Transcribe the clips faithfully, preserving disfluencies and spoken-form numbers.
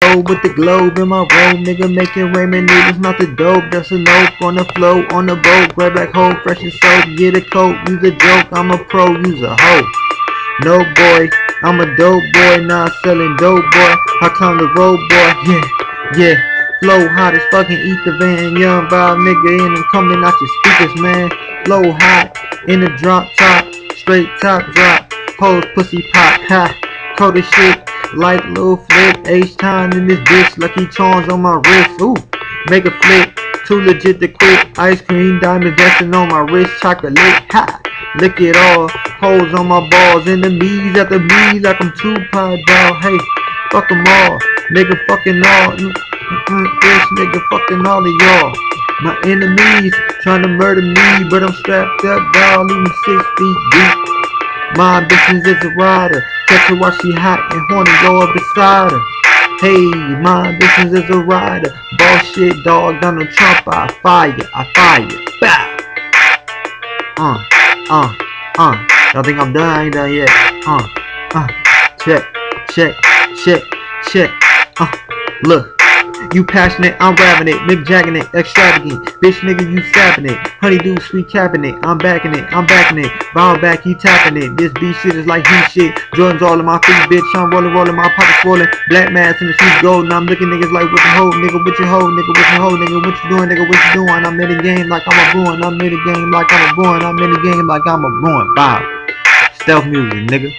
roll with the globe in my robe, nigga making ramen noodles, not the dope. That's a nope on the float, on the boat, grab back home, fresh as soap, get a coat, use a joke, I'm a pro, use a hoe. No boy, I'm a dope boy, not selling dope boy, I climb the road boy, yeah, yeah. Flow hot as fucking eat the van, young vibe nigga, and I'm coming out your speakers, man. Flow hot in the drop top, straight top drop, pose pussy pop, ha. Cold as shit, like little flip, H-time in this bitch, lucky charms on my wrist, ooh. Make a flip, too legit to quit, ice cream, diamond dancing on my wrist, chocolate, ha. Lick it all, holes on my balls, enemies after me like I'm Tupac, dog, hey. Fuck them all, nigga fucking all, mm, mm, mm, this nigga fucking all of y'all. My enemies trying to murder me, but I'm strapped up, dog, leaving six feet deep. My ambitions is a rider, catch her while she hot and horny, go up beside her. Hey, my ambitions is a rider, bullshit dog, Donald Trump, I fire, I fire, bow. Uh, uh, uh, y'all think I'm done? I ain't done yet. Uh, uh, check, check. Check, check, uh, look, you passionate, I'm rapping it, Mick Jacking it, extravagant, bitch nigga you sapping it, honeydew sweet capping it, I'm backing it, I'm backing it, bow back you tapping it, this beat shit is like heat shit, Jordan's all in my feet, bitch, I'm rolling, rolling, my pockets swollen, black mask and the streets gold, and I'm looking niggas like what the hoe, nigga, what your hoe, nigga, what your hoe, nigga, what you doing, nigga, what you doing, I'm in the game like I'm a Bruin, I'm in the game like I'm a Bruin, I'm in the game like I'm a Bruin, bow, stealth music, nigga,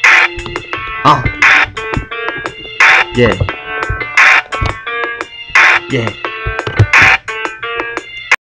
uh. Yeah. Yeah.